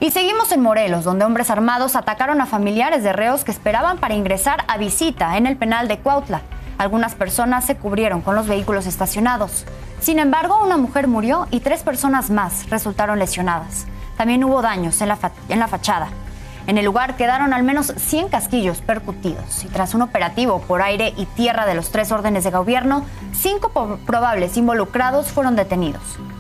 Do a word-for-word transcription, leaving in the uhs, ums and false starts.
Y seguimos en Morelos, donde hombres armados atacaron a familiares de reos que esperaban para ingresar a visita en el penal de Cuautla. Algunas personas se cubrieron con los vehículos estacionados. Sin embargo, una mujer murió y tres personas más resultaron lesionadas. También hubo daños en la, fa- en la fachada. En el lugar quedaron al menos cien casquillos percutidos y tras un operativo por aire y tierra de los tres órdenes de gobierno, cinco po- probables involucrados fueron detenidos.